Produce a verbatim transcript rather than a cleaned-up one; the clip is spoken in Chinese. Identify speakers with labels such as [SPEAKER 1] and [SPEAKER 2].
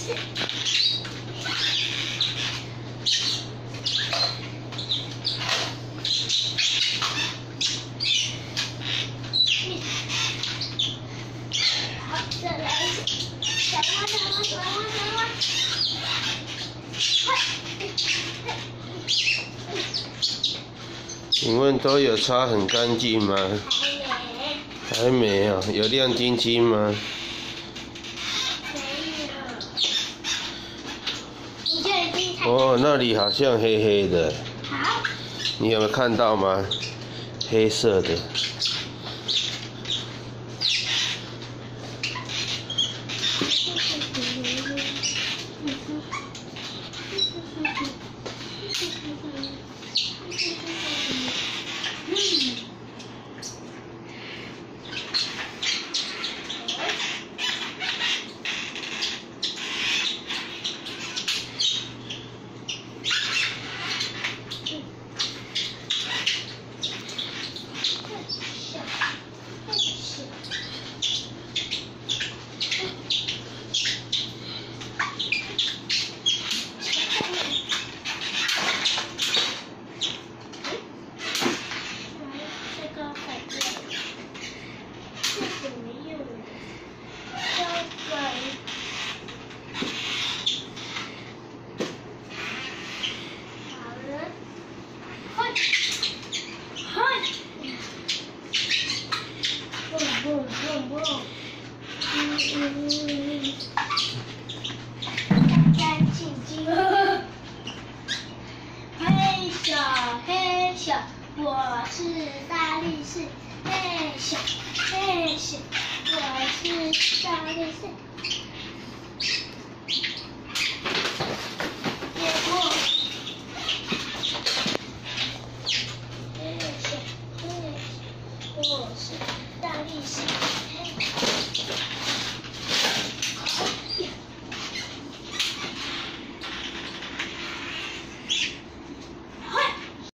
[SPEAKER 1] 士。好，再来一次，转弯，转弯，转弯，转弯。
[SPEAKER 2] 请问都有擦很干净吗？还没啊，有亮晶晶吗？
[SPEAKER 1] 你就已经看。
[SPEAKER 2] 哦，那里好像黑黑的。
[SPEAKER 1] 好。
[SPEAKER 2] 你有没有看到吗？黑色的。
[SPEAKER 1] 干净净。嘿咻嘿咻，我是大力士。嘿咻嘿咻，我是大力士。结果，嘿咻嘿咻，我是大力士。嘿。